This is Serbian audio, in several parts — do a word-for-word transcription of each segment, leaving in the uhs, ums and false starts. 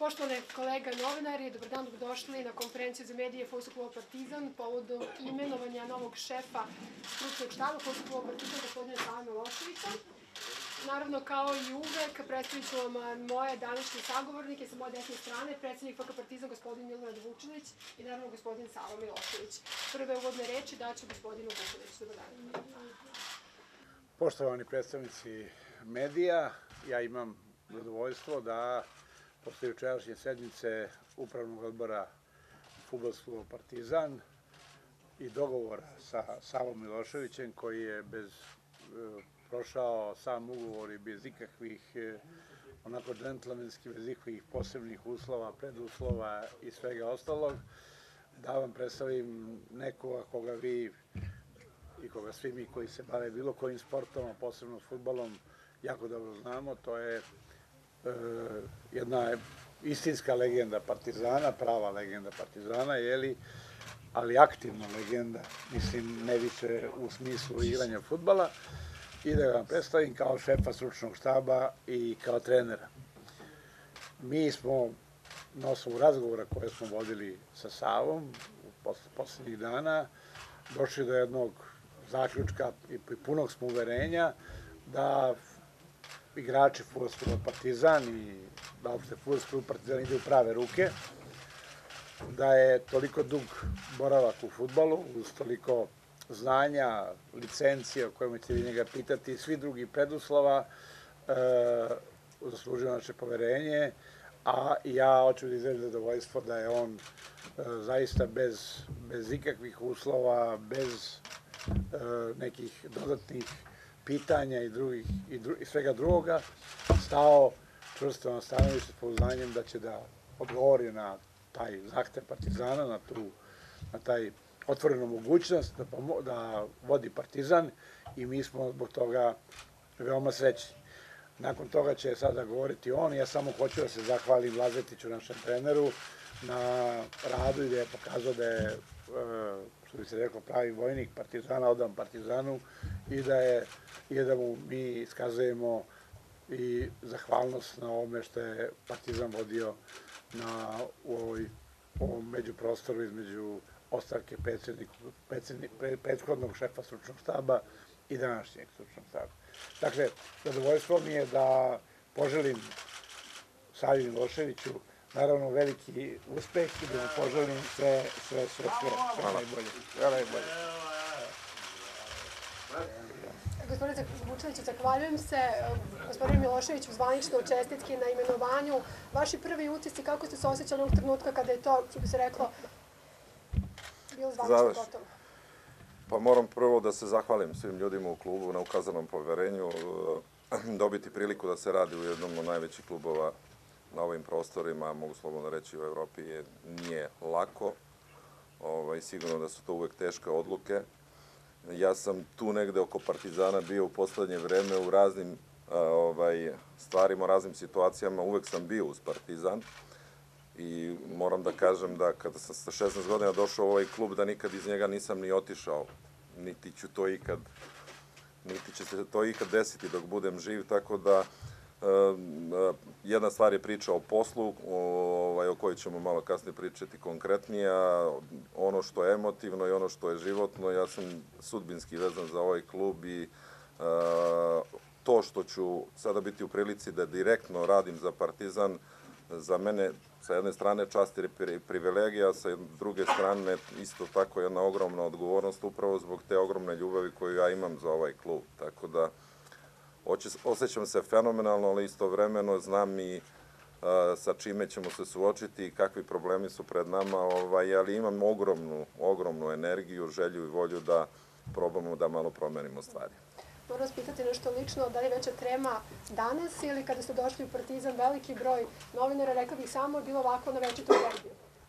Poštovane kolega novinari, dobar dan, dobrodošli na konferenciju za medije Fudbalskog kluba Partizan povodom imenovanja novog šefa stručnog štaba Fudbalskog kluba Partizan, gospodina Save Miloševića. Naravno, kao i uvek, predstavit ću vam moje današnje sagovornike sa moje desne strane, predsednik F K Partizan, gospodin Milorad Vučilić i naravno gospodin Sava Milošević. Prve uvodne reči daću gospodinu Vučiliću. Dobar dan. Poštovani predstavnici medija, ja imam zadovoljstvo da posle jučerašnje sednice Upravnog odbora Fudbalskog kluba Partizan i dogovora sa Savom Miloševićem, koji je bez prošao sam ugovor i bez ikakvih onako džentlmenski, bez ikakvih posebnih uslova, preduslova i svega ostalog, da vam predstavim nekoga koga vi i koga svi mi koji se bave bilo kojim sportom, a posebno fudbalom, jako dobro znamo. To je jedna istinska legenda Partizana, prava legenda Partizana, jeli, ali aktivna legenda, mislim, ne više u smislu igranja fudbala, i da vam predstavim kao šefa stručnog štaba i kao trenera. Mi smo na osnovu razgovora koje smo vodili sa Savom poslednjih dana došli do jednog zaključka i punog smo uverenja da igrači Fudbalskog kluba Partizan i da uopšte Fudbalski klub Partizan ide u prave ruke, da je toliko dug boravak u fudbalu, uz toliko znanja, licencije o kojima ćete vi njega pitati i svi drugi preduslova, zaslužio naše poverenje, a ja hoću da izrazim zadovoljstvo da je on zaista bez ikakvih uslova, bez nekih dodatnih pitanja i svega drugoga, stao čvrsto na stanovište s pouznanjem da će da odgovori na taj zahtev Partizana, na taj otvorenu mogućnost da vodi Partizan, i mi smo zbog toga veoma srećni. Nakon toga će sada govoriti on. Ja samo hoću da se zahvalim Lazetiću, našem treneru, na radu i da je pokazao da je, što bi se reklo, pravi vojnik Partizana, odan Partizanu, i da mu mi iskazujemo i zahvalnost na ovome što je Partizan vodio u ovom međuprostoru između ostavke prethodnog šefa stručnog štaba i današnjeg stručnog štaba. Dakle, zadovoljstvo mi je da poželim Savi Miloševiću naravno veliki uspeh i da mu poželim sve, sve, sve, sve najbolje. Sve najbolje. Gospodine Vučiliću, zahvaljujem se. Gospodine Miloševiću, zvanično čestitke na imenovanju. Vaši prvi utisci, kako ste se osjećali ovog trenutka kada je to, što bi se reklo, bilo zvanično gotovo? Pa moram prvo da se zahvalim svim ljudima u klubu na ukazanom poverenju. Dobiti priliku da se radi u jednom od najvećih klubova na ovim prostorima, mogu slobodno reći, u Evropi, nije lako. Sigurno da su to uvek teške odluke. Ja sam tu negde oko Partizana bio u poslednje vreme u raznim stvarima, u raznim situacijama. Uvek sam bio uz Partizan i moram da kažem da kada sam sa šesnaest godina došao u ovaj klub, da nikad iz njega nisam ni otišao, niti ću to ikad, niti će se to ikad desiti dok budem živ, tako da jedna stvar je priča o poslu, o kojoj ćemo malo kasnije pričati konkretnije, a ono što je emotivno i ono što je životno, ja sam sudbinski vezan za ovaj klub i to što ću sada biti u prilici da direktno radim za Partizan, za mene sa jedne strane čast i privilegija, sa druge strane isto tako jedna ogromna odgovornost upravo zbog te ogromne ljubavi koju ja imam za ovaj klub. Tako da osjećam se fenomenalno, ali istovremeno znam i sa čime ćemo se suočiti i kakvi problemi su pred nama, ali imam ogromnu, ogromnu energiju, želju i volju da probamo da malo promenimo stvari. Moram vas pitati nešto lično, da li je veća trema danas ili kada ste došli u Partizan, veliki broj novinara, rekla bih, samo je bilo ovako na večitu energiju?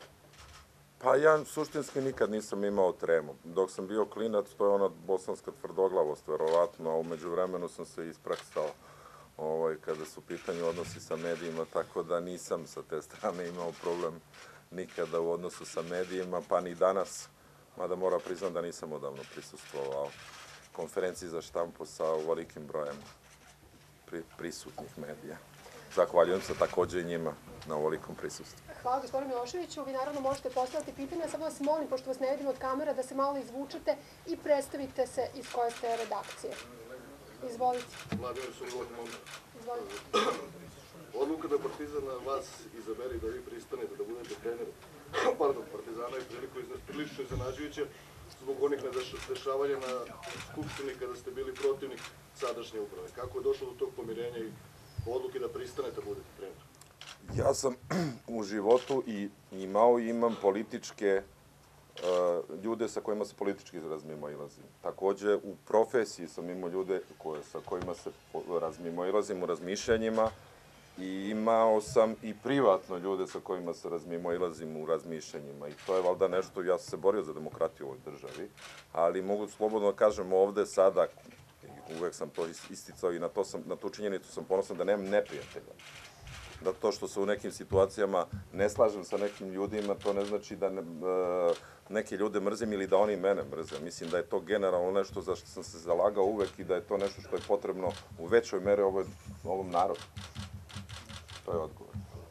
Pa ja suštinski nikad nisam imao tremu. Dok sam bio klinac, to je ona bosanska tvrdoglavost, verovatno, a umeđu vremenu sam se ispraksao kada su u pitanju odnosi sa medijima, tako da nisam sa te strane imao problem nikada u odnosu sa medijima, pa ni danas, mada moram priznam da nisam odavno prisustvovao konferenciji za štampu sa ovolikim brojem prisutnih medija. zahvaljujem se takođe i njima na ovolikom prisustvu. Hvala gospodinu Miloševiću. Vi naravno možete postaviti pitanja, samo vas molim, pošto vas ne vidimo od kamera, da se malo izvučete i predstavite se iz koje ste redakcije. Izvolite. Vladimir Suljivot, moment. Izvolite. Odluka da Partizan vas izabere i da vi pristanete da budete trener pardon, Partizana je priliku prilično iznenađujuća zbog onih dešavanja na Skupštini kada ste bili protivnik sadašnje uprave. Kako je došlo do tog pomirenja i odluke da pristanete da budete trener? Ja sam u životu i imao i imam političke ljude sa kojima se politički razmimoilazim. Takođe, u profesiji sam imao ljude sa kojima se razmimoilazim u razmišljanjima i imao sam i privatno ljude sa kojima se razmimoilazim u razmišljanjima. I to je valjda nešto, ja sam se borio za demokratiju u ovoj državi, ali mogu slobodno da kažem ovde sada, uvek sam to isticao i na, to sam, na tu činjenicu sam ponosan da nemam neprijatelja. Da to što se u nekim situacijama ne slažem sa nekim ljudima, to ne znači da ne, neke ljude mrzim ili da oni mene mrze. Mislim da je to generalno nešto za što sam se zalagao uvek i da je to nešto što je potrebno u većoj meri ovoj, ovom narodu. To je odgovor.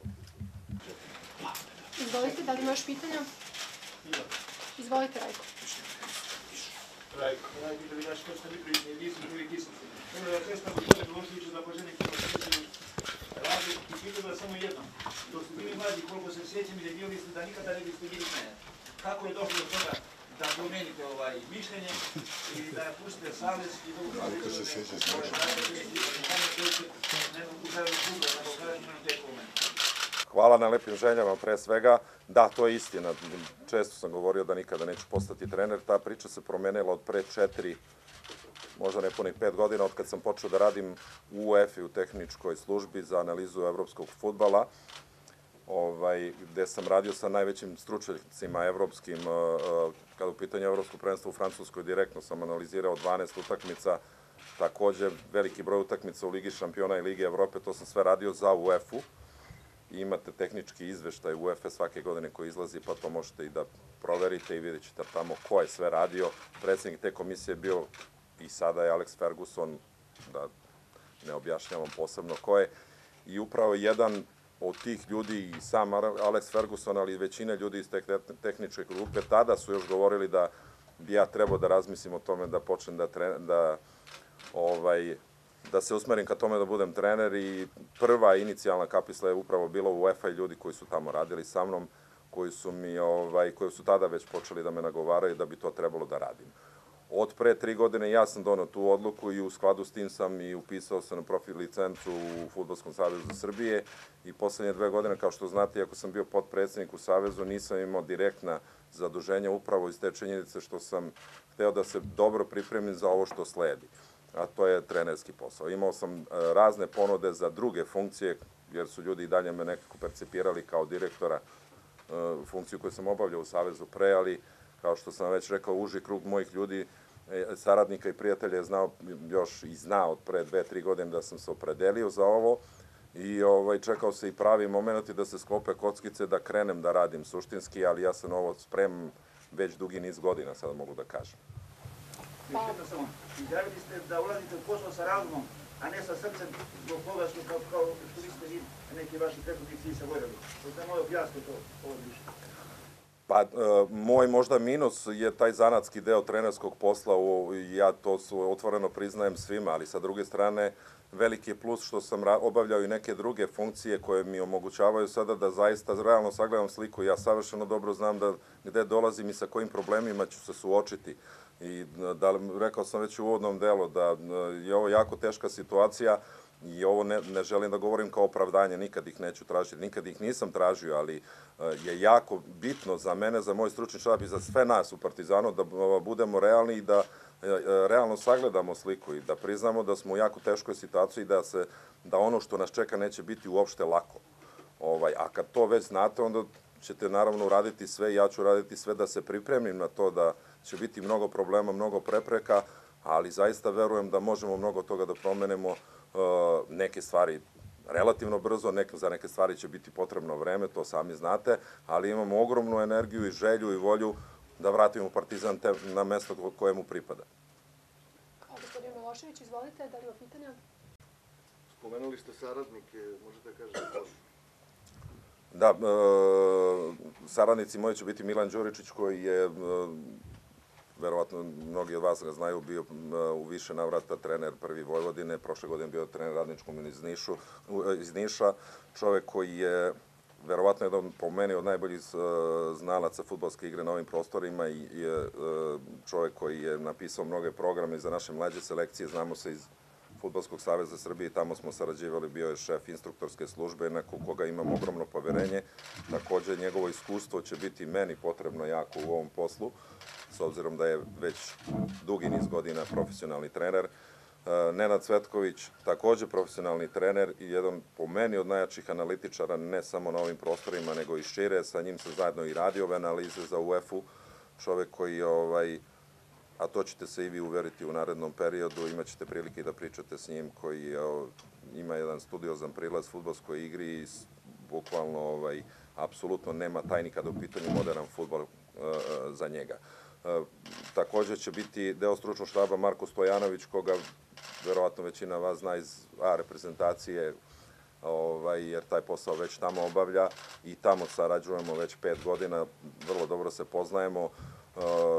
Izvolite, da li imaš pitanja? Izvolite, Rajko. Rajko, Rajko, da li daš to što mi prilično, ili ti sam. Evo, ja sve sam gospodin Miloševiću da poželim kako se radi i pitam da samo jedno. Dok ste bili mlađi, koliko se sjećam, izjavljivali ste da nikada ne biste bili trener. Kako je došlo do toga da promenite ovaj mišljenje i da napustite savez i da upravite da ne pokušavaju kluba, nego kada imam te komente? Hvala na lepim željama, pre svega. Da, to je istina. Često sam govorio da nikada neću postati trener. Ta priča se promenila od pre četiri, možda nepunih pet godina, od kad sam počeo da radim u U E F I, u tehničkoj službi za analizu evropskog fudbala, ovaj, gde sam radio sa najvećim stručnjacima evropskim, kada u pitanju evropsko prvenstvo u Francuskoj, direktno sam analizirao dvanaest utakmica, takođe veliki broj utakmica u Ligi šampiona i Ligi Evrope, to sam sve radio za U E F U. Imate tehnički izveštaj U E F E svake godine koji izlazi, pa to možete i da proverite i vidjet ćete tamo ko je sve radio. Predsednik te komisije je bio i sada je Alex Ferguson, da ne objašnjavam posebno ko je, i upravo jedan od tih ljudi i sam Alex Ferguson, ali i većina ljudi iz te tehničke grupe, tada su još govorili da bi ja trebao da razmislim o tome da počnem da, da, ovaj, da se usmerim ka tome da budem trener i prva inicijalna kapisla je upravo bila u UEFA i ljudi koji su tamo radili sa mnom, koji su, mi, ovaj, koji su tada već počeli da me nagovaraju da bi to trebalo da radim. Od pre tri godine ja sam donao tu odluku i u skladu s tim sam i upisao se na profil licencu u Fudbalskom savezu Srbije i poslednje dve godine, kao što znate, iako sam bio potpredsednik u Savezu, nisam imao direktna zaduženja upravo iz te činjenice što sam hteo da se dobro pripremim za ovo što sledi, a to je trenerski posao. Imao sam razne ponude za druge funkcije, jer su ljudi i dalje me nekako percipirali kao direktora, funkciju koju sam obavljao u Savezu pre, ali kao što sam već rekao, uži krug mojih ljudi, saradnika i prijatelja je znao još i zna od pre dve, tri godine da sam se opredelio za ovo i ovaj, čekao se i pravi moment da se sklope kockice da krenem da radim suštinski, ali ja sam ovo spremam već dugi niz godina, sada mogu da kažem. Još jedno samo, izjavili ste da ulazite u posao sa razumom, a ne sa srcem zbog toga što kao, kao što vi ste vi neki vaši prethodnici i se voljeli. To je moj objasno to ovo više. Pa, e, moj možda minus je taj zanatski deo trenerskog posla, u, ja to su otvoreno priznajem svima, ali sa druge strane veliki je plus što sam obavljao i neke druge funkcije koje mi omogućavaju sada da zaista realno sagledam sliku. Ja savršeno dobro znam da gde dolazim i sa kojim problemima ću se suočiti. I da, rekao sam već u uvodnom delu da je ovo jako teška situacija i ovo ne, ne želim da govorim kao opravdanje, nikad ih neću tražiti, nikad ih nisam tražio, ali je jako bitno za mene, za moj stručni štab i za sve nas u Partizanu da budemo realni i da realno sagledamo sliku i da priznamo da smo u jako teškoj situaciji i da, se, da ono što nas čeka neće biti uopšte lako. Ovaj, a kad to već znate, onda ćete naravno uraditi sve i ja ću uraditi sve da se pripremim na to da će biti mnogo problema, mnogo prepreka, ali zaista verujem da možemo mnogo toga da promenimo, neke stvari relativno brzo, neke, za neke stvari će biti potrebno vreme, to sami znate, ali imamo ogromnu energiju i želju i volju da vratimo Partizan te, na mesto koje mu pripada. Gospodin Milošević, izvolite, da li ima pitanja? Spomenuli ste saradnike, možete da kažete ko? Da, e, saradnici moji će biti Milan Đuričić, koji je, e, verovatno mnogi od vas ga znaju, bio e, u više navrata trener prvi Vojvodine, prošle godine bio trener radničkom iz, Nišu, iz Niša, čovek koji je verovatno jedan po meni od najboljih e, znalaca fudbalske igre na ovim prostorima i je e, čovek koji je napisao mnoge programe za naše mlađe selekcije, znamo se iz Fudbalskog saveza Srbije, tamo smo sarađivali, bio je šef instruktorske službe, na koga imam ogromno poverenje. Takođe, njegovo iskustvo će biti meni potrebno jako u ovom poslu, s obzirom da je već dugi niz godina profesionalni trener. Nenad Cvetković, takođe profesionalni trener i jedan po meni od najjačih analitičara, ne samo na ovim prostorima, nego i šire. Sa njim se zajedno i radio ove analize za UEFA-u. Čovek koji je, ovaj, a to ćete se i vi uveriti u narednom periodu, imat ćete prilike da pričate s njim, koji je, ima jedan studiozan prilaz fudbalskoj igri i bukvalno ovaj, apsolutno nema tajni kada u pitanju modern fudbal uh, za njega. Uh, takođe će biti deo stručnog štaba Marko Stojanović, koga verovatno većina vas zna iz A reprezentacije, ovaj, jer taj posao već tamo obavlja i tamo sarađujemo već pet godina, vrlo dobro se poznajemo. Uh,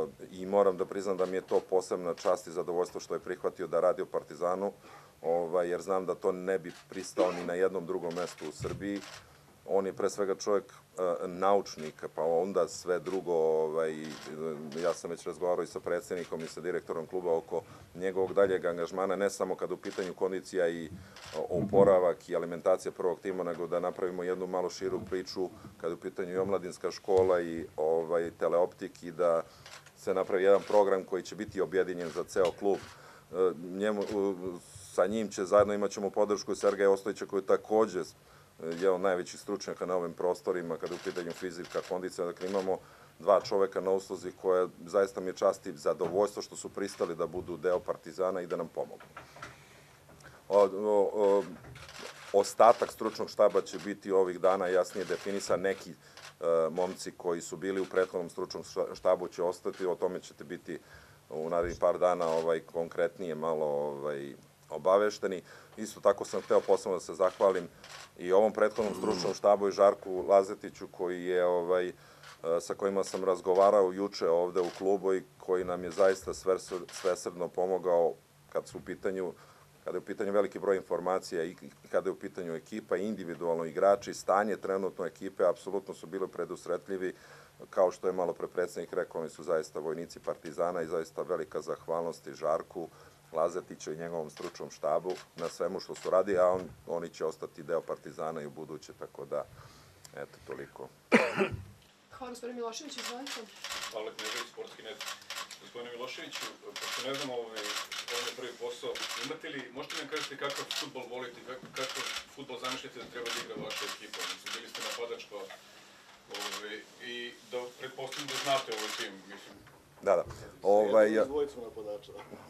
i moram da priznam da mi je to posebna čast i zadovoljstvo što je prihvatio da radi u Partizanu, ovaj, jer znam da to ne bi pristao ni na jednom drugom mestu u Srbiji. On je pre svega čovjek uh, naučnik, pa onda sve drugo, ovaj, ja sam već razgovarao i sa predsjednikom i sa direktorom kluba oko njegovog daljeg angažmana, ne samo kada u pitanju kondicija i oporavak i alimentacija prvog tima, nego da napravimo jednu malo širu priču kada u pitanju i omladinska škola i ovaj, teleoptik i da se napravi jedan program koji će biti objedinjen za ceo klub. Uh, njemu, uh, sa njim će zajedno imat ćemo podršku Sergeja Ostojića, koji takođe je od najvećih stručnjaka na ovim prostorima kada je u pitanju fizika, kondicija. Dakle, imamo dva čoveka na usluzi koje zaista mi je čast i zadovoljstvo što su pristali da budu deo Partizana i da nam pomogu. O, o, o, ostatak stručnog štaba će biti ovih dana jasnije definisan. Neki e, momci koji su bili u prethodnom stručnom štabu će ostati, o tome ćete biti u narednih par dana ovaj, konkretnije malo ovaj, obavešteni. Isto tako sam hteo posebno da se zahvalim i ovom prethodnom stručnom štabu i Žarku Lazetiću, koji je, ovaj, sa kojima sam razgovarao juče ovde u klubu i koji nam je zaista svesrdno pomogao kad su u pitanju, kada je u pitanju veliki broj informacija i kada je u pitanju ekipa, individualno igrači, stanje trenutno ekipe, apsolutno su bili predusretljivi. Kao što je malo pre predsjednik rekao, oni su zaista vojnici Partizana i zaista velika zahvalnost i Žarku Lazetiću i njegovom stručnom štabu na svemu što su radi, a on, oni će ostati deo Partizana i u buduće, tako da, eto, toliko. Hvala, gospodine Milošević, izvolite. Hvala, Knežević, Sportski net. Gospodine Miloševiću, pošto ne znam, ovaj, ovaj prvi posao, imate li, možete li nam kažete kakav futbol volite, kakav futbol zamišljate da treba da igra vaša ekipa? Mislim, bili ste napadačko ovaj, i da pretpostavljam da znate ovaj tim, mislim. Da, da. Ovaj, Dvojicu napadača.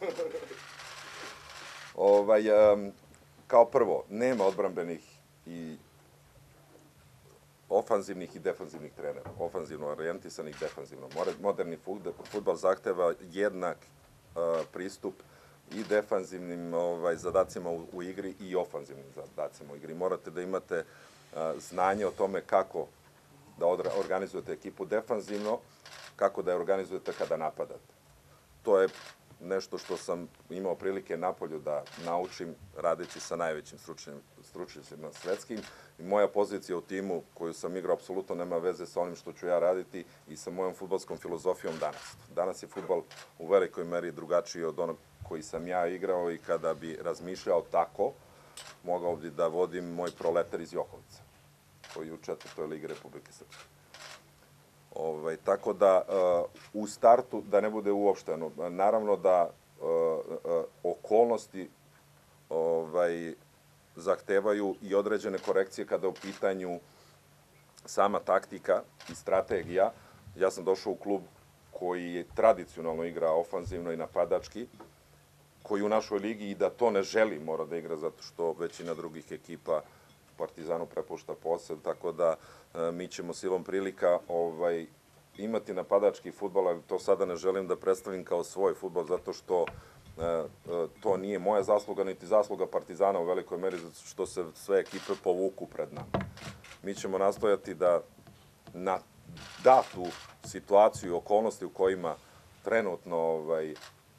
ovaj, um, kao prvo, nema odbrambenih i ofanzivnih i defanzivnih trenera. Ofanzivno orijentisanih, defanzivno. Moderni fudbal zahteva jednak uh, pristup i defanzivnim ovaj, zadacima u, u igri i ofanzivnim zadacima u igri. Morate da imate uh, znanje o tome kako da organizujete ekipu defanzivno, kako da je organizujete kada napadate. To je nešto što sam imao prilike napolju da naučim radeći sa najvećim stručnjacima svetskim. I moja pozicija u timu koju sam igrao apsolutno nema veze sa onim što ću ja raditi i sa mojom fudbalskom filozofijom danas. Danas je fudbal u velikoj meri drugačiji od onog koji sam ja igrao i kada bi razmišljao tako, mogao bi da vodim moj Proletar iz Jokovica, koji je u četvrtoj ligi Republike Srpske. Ovaj, tako da, uh, u startu, da ne bude uopšteno, naravno da uh, uh, okolnosti ovaj, zahtevaju i određene korekcije kada je u pitanju sama taktika i strategija. Ja sam došao u klub koji je tradicionalno igra ofanzivno i napadački, koji u našoj ligi i da to ne želi mora da igra zato što većina drugih ekipa Partizanu prepušta posed, tako da e, mi ćemo silom prilika ovaj, imati napadački fudbal, ali to sada ne želim da predstavim kao svoj fudbal, zato što to nije moja zasluga, niti zasluga Partizana u velikoj meri, zato što se sve ekipe povuku pred nama. Mi ćemo nastojati da na datu situaciju i okolnosti u kojima trenutno, ovaj, e,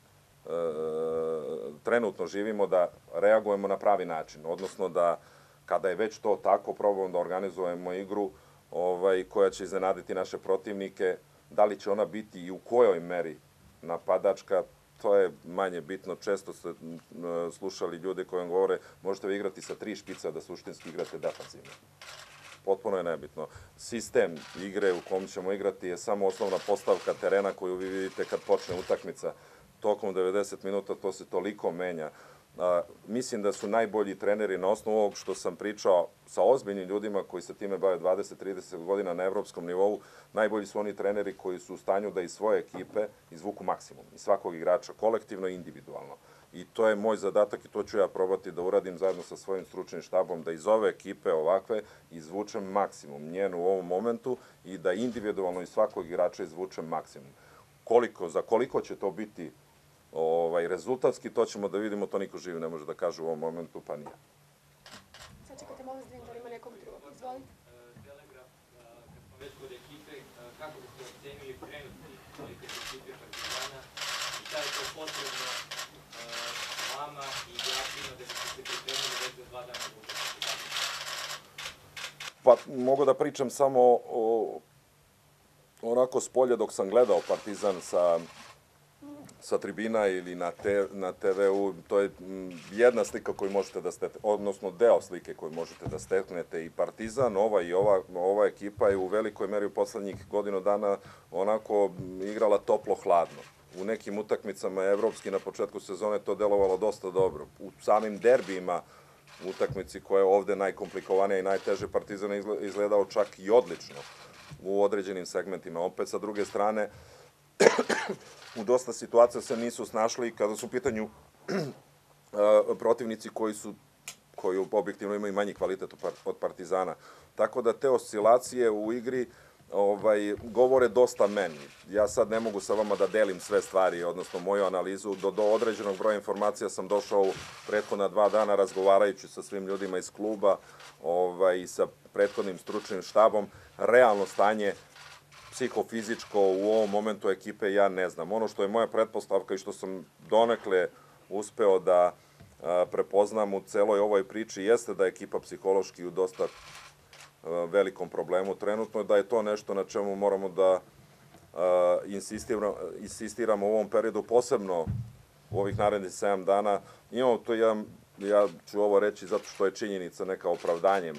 trenutno živimo, da reagujemo na pravi način, odnosno da kada je već to tako, probamo da organizujemo igru ovaj, koja će iznenaditi naše protivnike. Da li će ona biti i u kojoj meri napadačka, to je manje bitno. Često ste slušali ljude koji vam govore možete vi igrati sa tri špica da suštinski igrate defanzivno. Potpuno je nebitno. Sistem igre u kom ćemo igrati je samo osnovna postavka terena koju vi vidite kad počne utakmica. Tokom devedeset minuta to se toliko menja. A, mislim da su najbolji treneri na osnovu ovog što sam pričao sa ozbiljnim ljudima koji se time bave dvadeset do trideset godina na evropskom nivou. Najbolji su oni treneri koji su u stanju da iz svoje ekipe izvuku maksimum, iz svakog igrača, kolektivno i individualno. I to je moj zadatak i to ću ja probati da uradim zajedno sa svojim stručnim štabom, da iz ove ekipe ovakve izvučem maksimum njenu u ovom momentu i da individualno iz svakog igrača izvučem maksimum. Koliko, za koliko će to biti ovaj, rezultatski, to ćemo da vidimo, to niko živi ne može da kaže u ovom momentu, pa nije. Sad čekate, molim vas da vidim da ima nekog drugog. Izvolite. Telegraf, kad smo već kod ekipe, kako biste ocenili trenutni kvalitet ekipe Partizana i šta je to potrebno vama i igračima da biste se pripremili već za dva dana u utakmici? Pa mogu da pričam samo o, onako s polja dok sam gledao Partizan sa sa tribina ili na, te, na te ve u, to je jedna slika koju možete da steknete, odnosno deo slike koju možete da steknete. I Partizan, ova i ova, ova ekipa je u velikoj meri u poslednjih godinu dana onako igrala toplo-hladno. U nekim utakmicama evropski na početku sezone to delovalo dosta dobro. U samim derbijima utakmici koja je ovde najkomplikovanija i najteže, Partizan je izgledao čak i odlično u određenim segmentima. Opet sa druge strane, u dosta situacija se nisu snašli kada su u pitanju protivnici koji su koji objektivno imaju manji kvalitet od Partizana. Tako da te oscilacije u igri ovaj, govore dosta meni. Ja sad ne mogu sa vama da delim sve stvari, odnosno moju analizu. Do, do određenog broja informacija sam došao u prethodna dva dana razgovarajući sa svim ljudima iz kluba ovaj, i sa prethodnim stručnim štabom. Realno stanje psihofizičko u ovom momentu ekipe ja ne znam. Ono što je moja pretpostavka i što sam donekle uspeo da a, prepoznam u celoj ovoj priči jeste da je ekipa psihološki u dosta a, velikom problemu trenutno, da je to nešto na čemu moramo da a, insistiramo, insistiramo u ovom periodu, posebno u ovih narednih sedam dana. Imamo to jedan, ja ću ovo reći zato što je činjenica, neka opravdanje.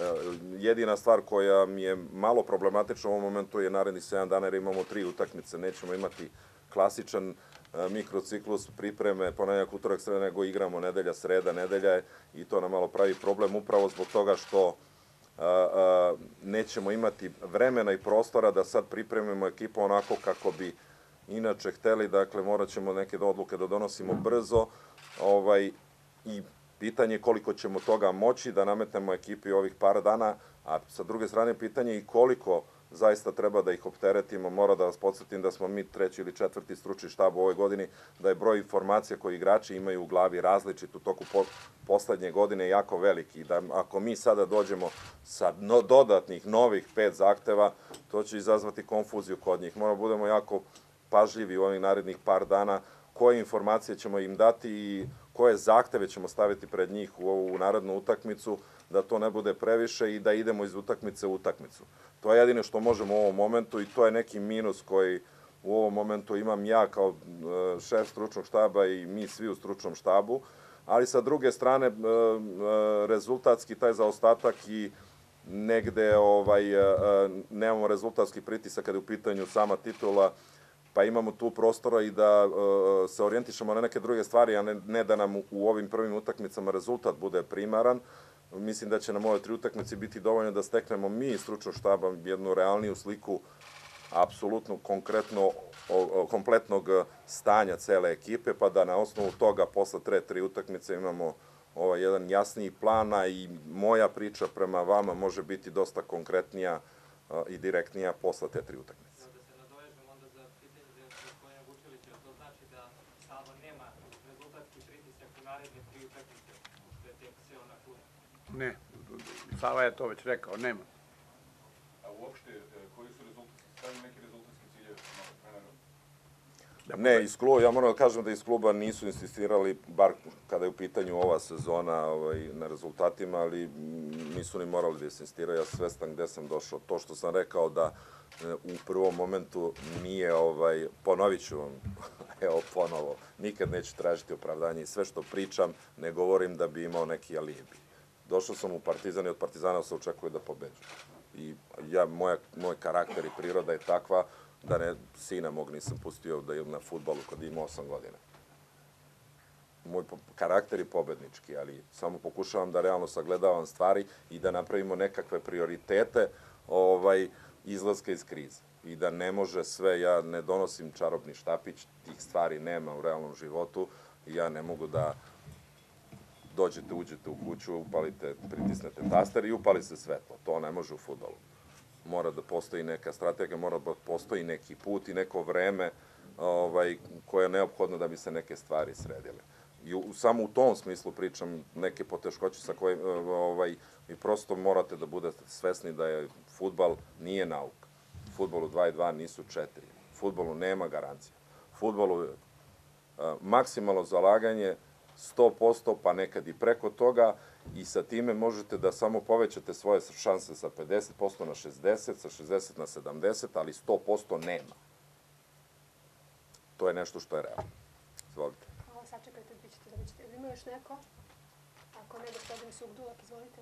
Jedina stvar koja mi je malo problematična u ovom momentu je narednih sedam dana jer imamo tri utakmice. Nećemo imati klasičan mikrociklus pripreme ponedeljak, utorak, sreda, nego igramo nedelja, sreda, nedelja i to nam malo pravi problem upravo zbog toga što a, a, nećemo imati vremena i prostora da sad pripremimo ekipu onako kako bi inače hteli. Dakle, morat ćemo neke odluke da donosimo brzo, ovaj, i pitanje je koliko ćemo toga moći da nametnemo ekipi ovih par dana, a sa druge strane pitanje i koliko zaista treba da ih opteretimo. Mora da vas podsjetim da smo mi treći ili četvrti stručni štab u ovoj godini, da je broj informacija koje igrači imaju u glavi različit u toku po, poslednje godine jako veliki. Da ako mi sada dođemo sa no, dodatnih novih pet zahteva, to će izazvati konfuziju kod njih. Moramo budemo jako pažljivi u ovih narednih par dana koje informacije ćemo im dati i koje zahteve ćemo staviti pred njih u ovu narodnu utakmicu, da to ne bude previše i da idemo iz utakmice u utakmicu. To je jedino što možemo u ovom momentu i to je neki minus koji u ovom momentu imam ja kao šef stručnog štaba i mi svi u stručnom štabu, ali sa druge strane rezultatski taj zaostatak i negde ovaj, nemamo rezultatski pritisak kada je u pitanju sama titula, pa imamo tu prostora i da uh, se orijentišemo na neke druge stvari, a ne, ne da nam u ovim prvim utakmicama rezultat bude primaran. Mislim da će nam ove tri utakmice biti dovoljno da steknemo mi iz stručnog štaba jednu realniju sliku apsolutno konkretno o, o, kompletnog stanja cele ekipe, pa da na osnovu toga posle tre, tri utakmice imamo ovaj jedan jasniji plan, a i moja priča prema vama može biti dosta konkretnija uh, i direktnija posle te tri utakmice. Da se nadovežem onda za pitanje za gospodina Vučevića, to znači da Sava nema naredne tri utakmice, pošto je tek seo na klub? Ne, Sava je to već rekao, nema. A uopšte, koji su rezultatski, stavljaju neki rezultatski ciljevi novog trenera? Ne, iz kluba, ja moram da kažem da iz kluba nisu insistirali, bar kada je u pitanju ova sezona, ovaj, na rezultatima, ali nisu ni morali da insistiraju. Ja sam svestan gde sam došao. To što sam rekao da e, u prvom momentu nije, ovaj, ponovit ću vam, evo ponovo, nikad neću tražiti opravdanje i sve što pričam ne govorim da bi imao neki alibi. Došao sam u Partizan i od Partizana se očekuje da pobeđu. I ja, moja, moj karakter i priroda je takva da ne, sina mog nisam pustio da je na fudbalu kad ima osam godina. Moj karakter je pobednički, ali samo pokušavam da realno sagledavam stvari i da napravimo nekakve prioritete ovaj, izlaska iz krize. I da ne može sve, ja ne donosim čarobni štapić, tih stvari nema u realnom životu i ja ne mogu da dođete, uđete u kuću, upalite, pritisnete taster i upali se svetlo. To ne može u fudbalu. Mora da postoji neka strategija, mora da postoji neki put i neko vreme ovaj, koje je neophodno da bi se neke stvari sredile. I u, samo u tom smislu pričam neke poteškoće sa kojim ovaj, i prosto morate da budete svesni da je fudbal nije nauka. U fudbalu dva i dva nisu četiri. U fudbalu nema garancija. U fudbalu je a, maksimalno zalaganje, sto posto, pa nekad i preko toga, i sa time možete da samo povećate svoje šanse sa pedeset posto na šezdeset, sa šezdeset na sedamdeset, ali sto posto nema. To je nešto što je realno. Izvolite. Hvala, sačekajte, vi ćete da bićete. Ili ima još neko? Ako ne, gospodin Sugdulak, izvolite.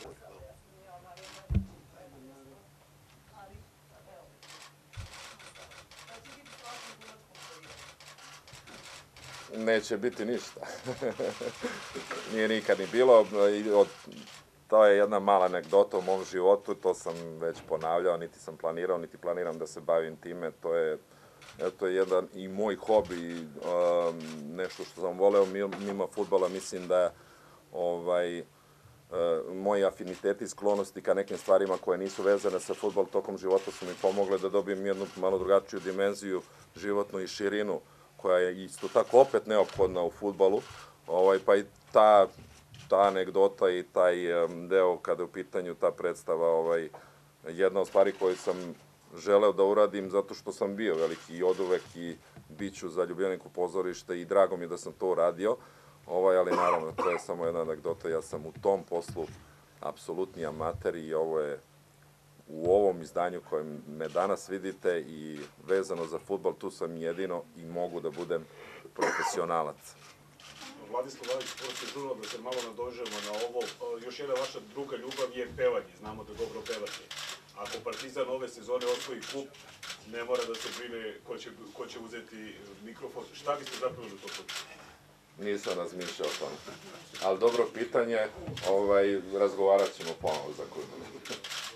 Neće biti ništa. Nije nikad ni bilo. To je jedna mala anegdota u mom životu, to sam već ponavljao, niti sam planirao, niti planiram da se bavim time. To je, to je jedan i moj hobi, nešto što sam voleo mimo fudbala. Mislim da ovaj, moji afiniteti i sklonosti ka nekim stvarima koje nisu vezane sa fudbal tokom života su mi pomogle da dobijem jednu malo drugačiju dimenziju, životnu i širinu, koja je isto tako opet neophodna u fudbalu, ovaj, pa i ta, ta anegdota i taj um, deo kada je u pitanju ta predstava, ovaj, jedna od stvari koju sam želeo da uradim zato što sam bio veliki i oduvek i bit ću zaljubljenik u pozorište i drago mi je da sam to uradio, ovaj, ali naravno to je samo jedna anegdota, ja sam u tom poslu apsolutni amater i ovo je u ovom izdanju kojem me danas vidite i vezano za fudbal, tu sam jedino i mogu da budem profesionalac. Vladislav Lavić, sportski žurnal, da se malo nadožemo na ovo. Još jedna vaša druga ljubav je pevanje, znamo da dobro pevate. Ako Partizan ove sezone osvoji kup, ne mora da se brine ko će, ko će uzeti mikrofon. Šta biste zapevali to početi? Nisam razmišljao o tome. Ali dobro pitanje, ovaj, razgovarat ćemo ponovo za koju minutu.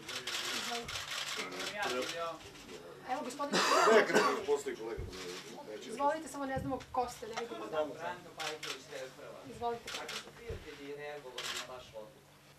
Evo, gospodin, Nekad ne postoji kolega. izvolite, samo ne znamo ko ste, ne vidimo da. Brando Pajković, Teleprva. Izvolite. Kako su prijatelji reagovali na vaš odluku?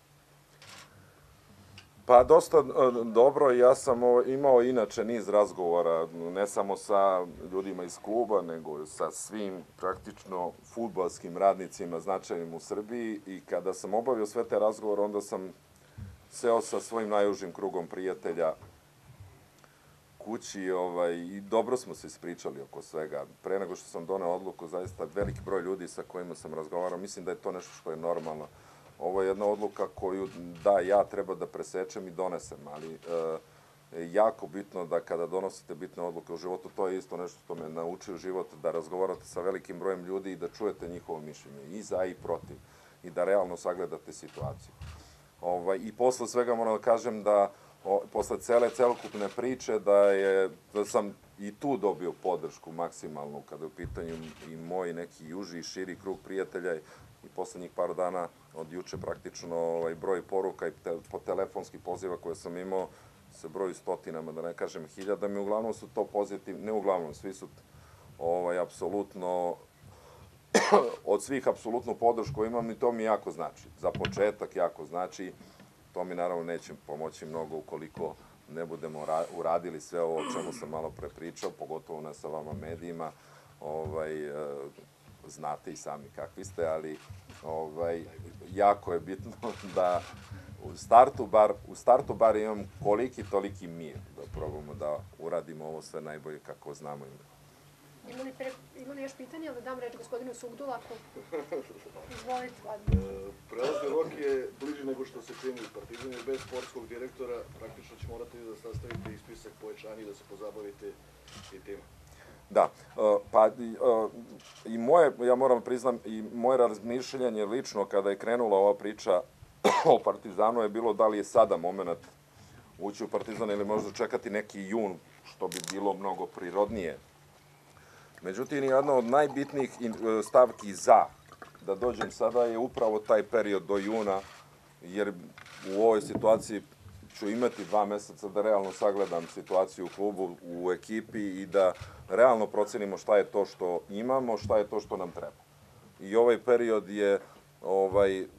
Pa dosta dobro, ja sam imao inače niz razgovora, ne samo sa ljudima iz kluba, nego sa svim praktično fudbalskim radnicima značajnim u Srbiji i kada sam obavio sve te razgovore, onda sam seo sa svojim najužim krugom prijatelja kući ovaj, i dobro smo se ispričali oko svega. Pre nego što sam doneo odluku, zaista veliki broj ljudi sa kojima sam razgovarao, mislim da je to nešto što je normalno. Ovo je jedna odluka koju, da, ja treba da presečem i donesem, ali e, jako bitno da kada donosite bitne odluke u životu, to je isto nešto što me naučio život, da razgovarate sa velikim brojem ljudi i da čujete njihovo mišljenje, i za i protiv, i da realno sagledate situaciju. Ovaj, I posle svega moram da kažem da o, posle cele celokupne priče da, je, da sam i tu dobio podršku maksimalnu kada je u pitanju i moj neki juži i širi krug prijatelja i poslednjih par dana od juče praktično ovaj, broj poruka i te, po telefonskih poziva koje sam imao se broji stotinama, da ne kažem hiljadama, i uglavnom su to pozitivni, ne uglavnom, svi su ovaj, apsolutno od svih apsolutnu podršku imam i to mi jako znači. Za početak jako znači, to mi naravno neće pomoći mnogo ukoliko ne budemo uradili sve ovo o čemu sam malo pre pričao, pogotovo ne sa vama medijima, ovaj, znate i sami kakvi ste, ali ovaj, jako je bitno da u startu bar, u startu bar imam koliki toliki mir da probamo da uradimo ovo sve najbolje kako znamo. Ima li, pre, ima li još pitanja, ali da dam reč gospodinu Sugdulaku? Izvolite, Vladan. Prelazni rok je bliži nego što se čini. Partizan je bez sportskog direktora, praktično će morati da sastavite i spisak pojačanja i da se pozabavite i time. Da, pa i moje, ja moram priznam, i moje razmišljanje lično kada je krenula ova priča o Partizanu je bilo da li je sada moment ući u Partizan ili možda čekati neki jun, što bi bilo mnogo prirodnije. Međutim, jedna od najbitnijih stavki za da dođem sada je upravo taj period do juna, jer u ovoj situaciji ću imati dva meseca da realno sagledam situaciju u klubu, u ekipi i da realno procenimo šta je to što imamo, šta je to što nam treba. I ovaj period je ovaj, e,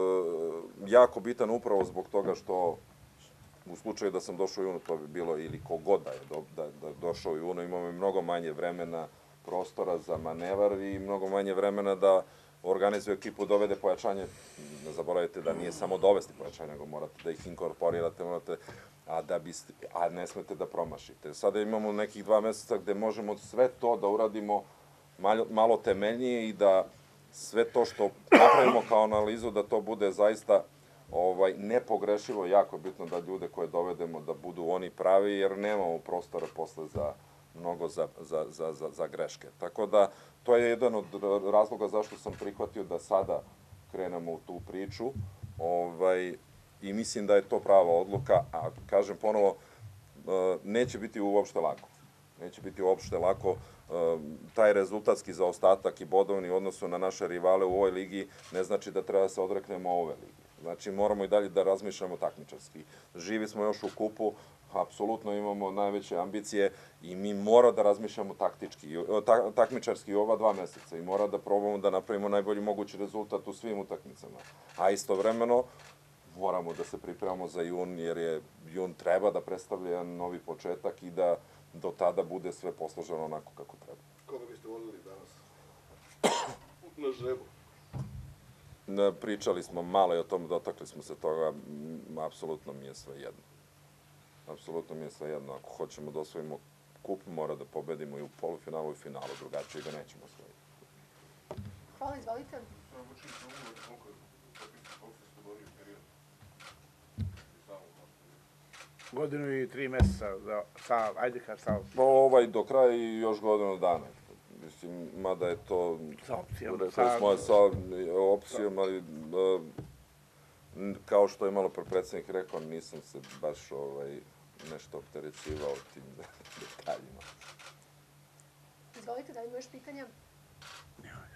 jako bitan upravo zbog toga što u slučaju da sam došao u junu, to bi bilo ili kogod da je do, da, da došao u junu, imamo mnogo manje vremena, prostora za manevar i mnogo manje vremena da organizuje ekipu, dovede pojačanje. Ne zaboravite da nije samo dovesti pojačanje, nego morate da ih inkorporirate, morate, a, da biste, a ne smete da promašite. Sada imamo nekih dva meseca gde možemo sve to da uradimo malo, malo temeljnije i da sve to što napravimo kao analizu, da to bude zaista ovaj, nepogrešivo, jako bitno da ljude koje dovedemo da budu oni pravi, jer nemamo prostora posle za mnogo za, za, za, za, za greške. Tako da, to je jedan od razloga zašto sam prihvatio da sada krenemo u tu priču ovaj, i mislim da je to prava odluka, a kažem ponovo, neće biti uopšte lako. Neće biti uopšte lako. Taj rezultatski zaostatak i bodovni u odnosu na naše rivale u ovoj ligi ne znači da treba da se odreknemo ove ligi. Znači, moramo i dalje da razmišljamo takmičarski. Živi smo još u kupu, apsolutno imamo najveće ambicije i mi mora da razmišljamo taktički, ta, takmičarski ova dva meseca i mora da probamo da napravimo najbolji mogući rezultat u svim utakmicama. A istovremeno moramo da se pripremamo za jun, jer je jun treba da predstavlja jedan novi početak i da do tada bude sve posloženo onako kako treba. Koga biste volili danas na žrebu? Pričali smo malo i o tom, dotakli smo se toga, apsolutno mi je sve jedno. Apsolutno mi je sve jedno. Ako hoćemo da osvojimo kup, mora da pobedimo i u polufinalu i finalu, drugačije ga nećemo osvojiti. Hvala, izvolite. Godinu i tri meseca, za, sa, ajde kad sa... Ovaj do kraja i još godinu dana. Mislim, mada je to... Sa opcijom. Rekli smo sa opcijom, ali kao što je malo pre predsjednik rekao, nisam se baš ovaj, nešto opterećivao tim detaljima. Izvolite, da li ima još pitanja? Nemoj.